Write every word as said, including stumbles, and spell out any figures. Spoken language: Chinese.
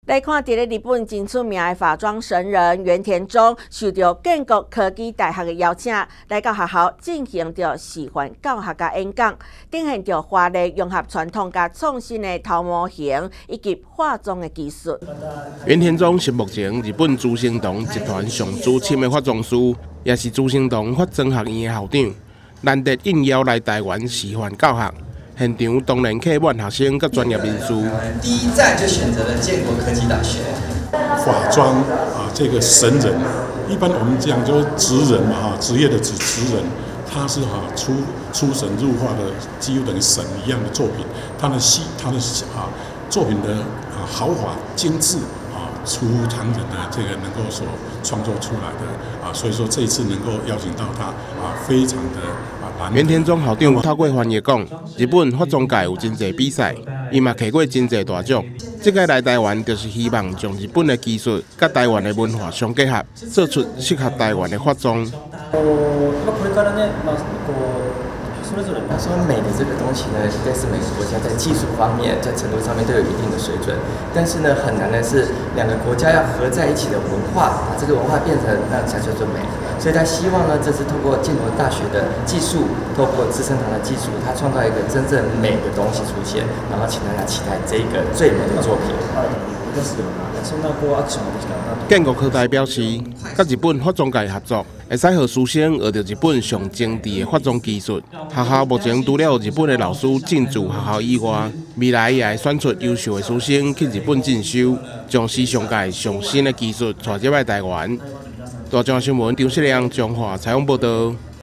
来看，伫咧日本真出名的化妆神人原田宗，受到建国科技大学的邀请，来到学校进行着示范教学甲演讲，展现着华丽融合传统甲创新的头模型以及化妆的技术。 原田宗是目前日本资生堂集团上资深的化妆师，也是资生堂化妆学院的校长，难得应邀来台湾示范教学。 现场当然客满学生和专业人士。 第一站就选择了建国科技大学。 化妆啊，这个神人，一般我们讲就是职人嘛，哈，职业的职职人，他是哈出出神入化的，几乎等于神一样的作品。他的戏，他的啊作品的啊豪华精致啊，出乎常人的这个能够所创作出来的啊，所以说这一次能够邀请到他啊，非常的。 原田宗校长透过翻译讲，日本化妆界有真侪比赛，伊嘛摕过真侪大奖。这届来台湾，就是希望将日本的技术甲台湾的文化相结合，做出适合台湾的化妆。 他说美的这个东西呢，应该是每个国家在技术方面、在程度上面都有一定的水准，但是呢，很难的是两个国家要合在一起的文化，把这个文化变成那才叫做美。所以他希望呢，这次透过建国大学的技术，透过资生堂的技术，他创造一个真正美的东西出现，然后请大家期待这个最美的作品。 建国科大表示，甲日本化妆界合作，会使让师生学到日本上精致的化妆技术。学校目前除了有日本的老师进驻学校以外，未来也会选出优秀的师生去日本进修，将时尚界上新的技术带入来台湾。大江新闻张世亮、彰化采访报道。